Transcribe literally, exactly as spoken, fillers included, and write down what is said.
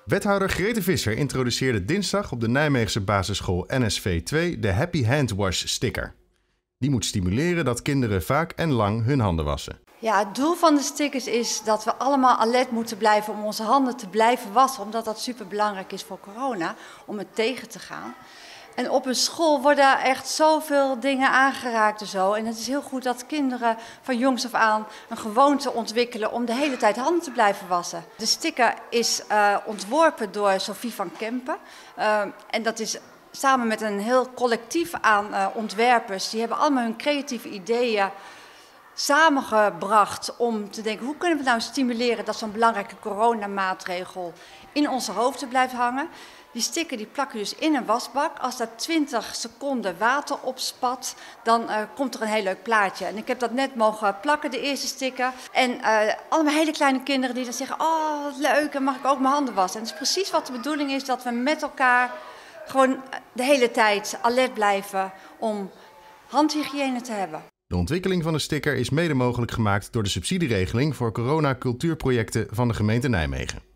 Wethouder Grete Visser introduceerde dinsdag op de Nijmeegse basisschool N S V twee de Happy Hand Wash sticker. Die moet stimuleren dat kinderen vaak en lang hun handen wassen. Ja, het doel van de stickers is dat we allemaal alert moeten blijven om onze handen te blijven wassen. Omdat dat super belangrijk is voor corona, om het tegen te gaan. En op een school worden echt zoveel dingen aangeraakt en zo. En het is heel goed dat kinderen van jongs af aan een gewoonte ontwikkelen om de hele tijd handen te blijven wassen. De sticker is uh, ontworpen door Sophie van Kempen. Uh, en dat is samen met een heel collectief aan uh, ontwerpers. Die hebben allemaal hun creatieve ideeën samengebracht om te denken, hoe kunnen we nou stimuleren dat zo'n belangrijke coronamaatregel in onze hoofden blijft hangen. Die sticker die plakken dus in een wasbak. Als daar twintig seconden water op spat, dan uh, komt er een heel leuk plaatje. En ik heb dat net mogen plakken, de eerste sticker. En uh, allemaal hele kleine kinderen die dan zeggen, oh wat leuk, en mag ik ook mijn handen wassen. En het is precies wat de bedoeling is, dat we met elkaar gewoon de hele tijd alert blijven om handhygiëne te hebben. De ontwikkeling van de sticker is mede mogelijk gemaakt door de subsidieregeling voor corona-cultuurprojecten van de gemeente Nijmegen.